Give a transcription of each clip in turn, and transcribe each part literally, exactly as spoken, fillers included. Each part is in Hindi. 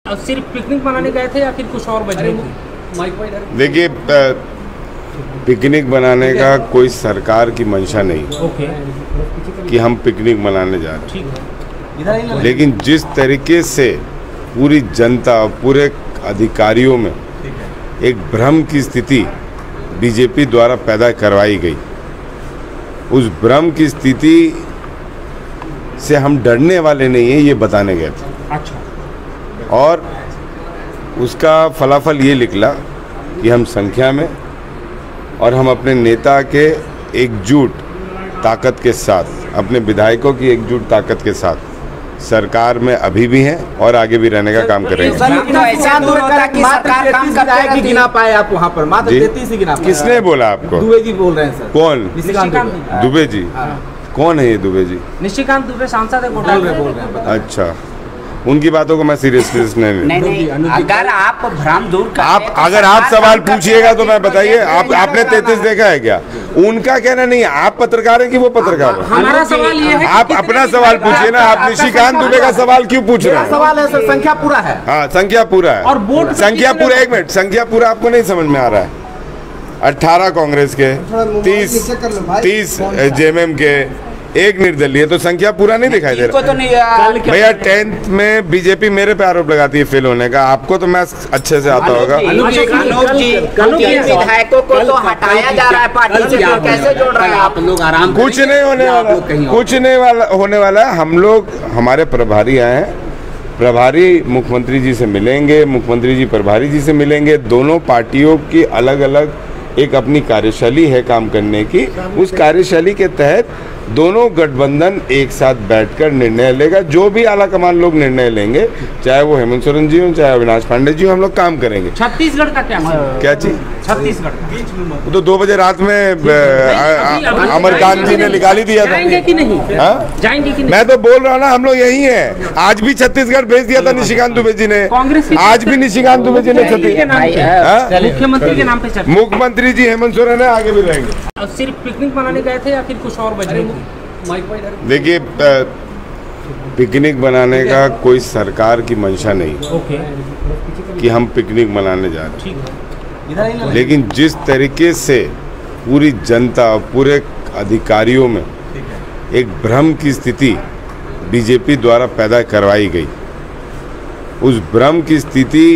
सिर्फ पिकनिक मनाने गए थे या फिर कुछ और वजह थी? देखिए, पिकनिक बनाने का कोई सरकार की मंशा नहीं ओके कि हम पिकनिक मनाने जा रहे हैं, लेकिन जिस तरीके से पूरी जनता, पूरे अधिकारियों में एक भ्रम की स्थिति बीजेपी द्वारा पैदा करवाई गई, उस भ्रम की स्थिति से हम डरने वाले नहीं हैं, ये बताने गए थे। अच्छा। और उसका फलाफल ये निकला कि हम संख्या में और हम अपने नेता के एकजुट ताकत के साथ, अपने विधायकों की एकजुट ताकत के साथ सरकार में अभी भी हैं और आगे भी रहने का काम करेंगे। गिना पाए आप वहाँ पर मात्र तैंतीस ही गिना पाए। किसने बोला आपको? दुबे जी बोल रहे हैं सर। कौन? दुबे जी? कौन है ये दुबे जी? निशिकांत दुबे सांसद है, बोल रहे हैं। अच्छा, उनकी बातों को मैं सीरियसनेस नहीं नहीं नहीं, अगर आप भ्रम दूर कर आप अगर आप सवाल पूछिएगा तो मैं बताइए, आप आपने तैंतीस देखा है क्या? उनका कहना नहीं है, आप पत्रकार हैं कि वो पत्रकार है? हमारा सवाल ये है, आप अपना सवाल पूछिए ना। आप निशिकांत दुबे का सवाल क्यों पूछ रहे हैं? सवाल है सर, संख्या पूरा है। हाँ, संख्या पूरा है। और वोट संख्या पूरा, एक मिनट, संख्या पूरा आपको नहीं समझ में आ रहा है? अठारह कांग्रेस के, तीस तीस जेएमएम के, एक निर्दलीय, तो संख्या पूरा नहीं दिखाई दे रहा। तो नहीं भैया, टेंथ में बीजेपी मेरे पे आरोप लगाती है फेल होने का, आपको तो मैथ्स अच्छे से आता होगा। अनुप जी, विधायकों को तो हटाया जा रहा है पार्टी से, तो कैसे जोड़ रहे हैं आप लोग? आराम कुछ नहीं होने वाला, कुछ नहीं वाला होने वाला है। हम लोग, हमारे प्रभारी आए हैं, प्रभारी मुख्यमंत्री जी से मिलेंगे, मुख्यमंत्री जी प्रभारी जी से मिलेंगे। दोनों पार्टियों की अलग अलग एक अपनी कार्यशैली है काम करने की। उस कार्यशैली के तहत दोनों गठबंधन एक साथ बैठकर निर्णय लेगा। जो भी आला कमान लोग निर्णय लेंगे, चाहे वो हेमंत सोरेन जी हो, चाहे अविनाश पांडे जी हो, हम लोग काम करेंगे। छत्तीसगढ़ का क्या क्या चीज? छत्तीसगढ़ तो दो बजे रात में अमरकांत जी ने निकाल ही दिया था। जाएंगे कि नहीं? जाएंगे कि नहीं? मैं तो बोल रहा हूँ ना, हम लोग यही हैं। आज भी छत्तीसगढ़ भेज दिया था निशिकांत दुबे जी ने, कांग्रेस। आज भी निशिकांत दुबे जी ने छत्तीसगढ़ मुख्यमंत्री के नाम पे। मुख्यमंत्री जी हेमंत सोरेन है, आगे भी रहेंगे। सिर्फ पिकनिक मनाने गए थे या फिर कुछ और वजह थी? देखिए, पिकनिक बनाने का कोई सरकार की मंशा नहीं ओके कि हम पिकनिक मनाने जा रहे हैं, लेकिन जिस तरीके से पूरी जनता, पूरे अधिकारियों में एक भ्रम की स्थिति बीजेपी द्वारा पैदा करवाई गई, उस भ्रम की स्थिति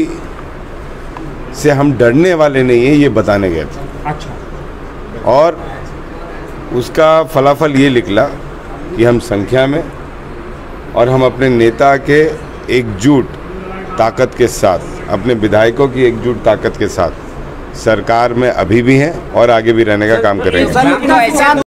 से हम डरने वाले नहीं हैं, ये बताने गए थे। अच्छा। और उसका फलाफल ये निकला कि हम संख्या में और हम अपने नेता के एकजुट ताकत के साथ, अपने विधायकों की एकजुट ताकत के साथ सरकार में अभी भी हैं और आगे भी रहने का काम करेंगे।